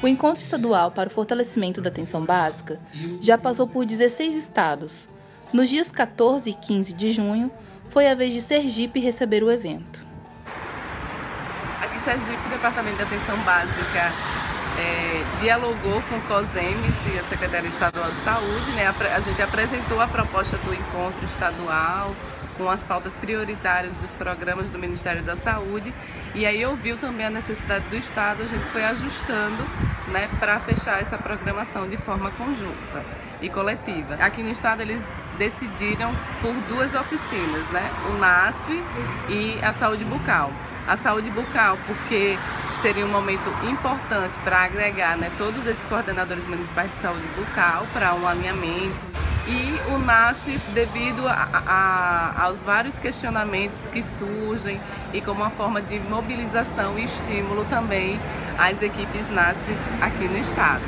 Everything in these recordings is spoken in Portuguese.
O Encontro Estadual para o Fortalecimento da Atenção Básica já passou por 16 estados. Nos dias 14 e 15 de junho, foi a vez de Sergipe receber o evento. Aqui em Sergipe, o Departamento de Atenção Básica dialogou com o COSEMES e a Secretaria Estadual de Saúde, né? A gente apresentou a proposta do encontro estadual com as pautas prioritárias dos programas do Ministério da Saúde, e aí ouviu também a necessidade do Estado, a gente foi ajustando, né, para fechar essa programação de forma conjunta e coletiva. Aqui no Estado eles decidiram por duas oficinas, né, o NASF e a saúde bucal. A saúde bucal, porque seria um momento importante para agregar, né, todos esses coordenadores municipais de saúde bucal para um alinhamento. E o NASF, devido aos vários questionamentos que surgem e como uma forma de mobilização e estímulo também às equipes NASF aqui no estado.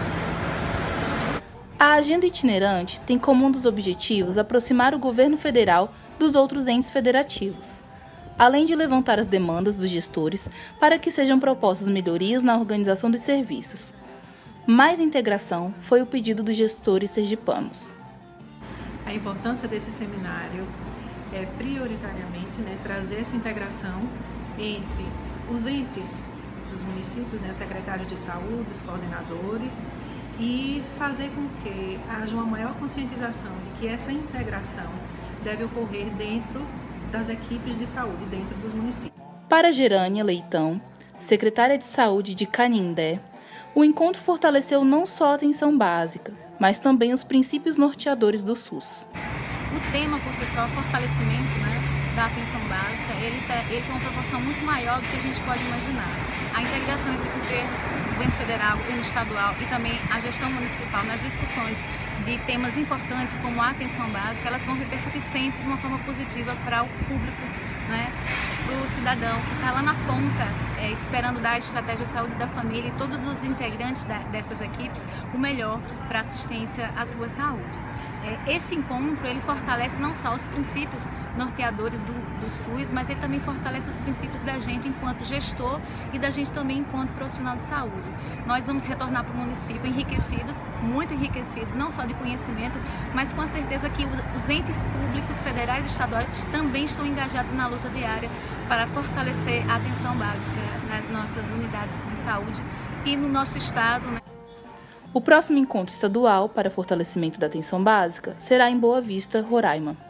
A agenda itinerante tem como um dos objetivos aproximar o governo federal dos outros entes federativos, além de levantar as demandas dos gestores para que sejam propostas melhorias na organização dos serviços. Mais integração foi o pedido dos gestores sergipanos. A importância desse seminário é prioritariamente, né, trazer essa integração entre os entes dos municípios, né, os secretários de saúde, os coordenadores, e fazer com que haja uma maior conscientização de que essa integração deve ocorrer dentro das equipes de saúde, dentro dos municípios. Para Gerânia Leitão, secretária de Saúde de Canindé, o encontro fortaleceu não só a atenção básica, mas também os princípios norteadores do SUS. O tema, por si só, fortalecimento, né, da atenção básica, ele tem uma proporção muito maior do que a gente pode imaginar. A integração entre o governo federal, o governo estadual e também a gestão municipal nas discussões de temas importantes como a atenção básica, elas vão repercutir sempre de uma forma positiva para o público, né, para o cidadão que está lá na ponta, esperando dar a estratégia de saúde da família e todos os integrantes dessas equipes o melhor para assistência à sua saúde. Esse encontro, ele fortalece não só os princípios norteadores do SUS, mas ele também fortalece os princípios da gente enquanto gestor e da gente também enquanto profissional de saúde. Nós vamos retornar para o município enriquecidos, muito enriquecidos, não só de conhecimento, mas com a certeza que os entes públicos, federais e estaduais também estão engajados na luta diária para fortalecer a atenção básica nas nossas unidades de saúde e no nosso estado, né? O próximo encontro estadual para fortalecimento da atenção básica será em Boa Vista, Roraima.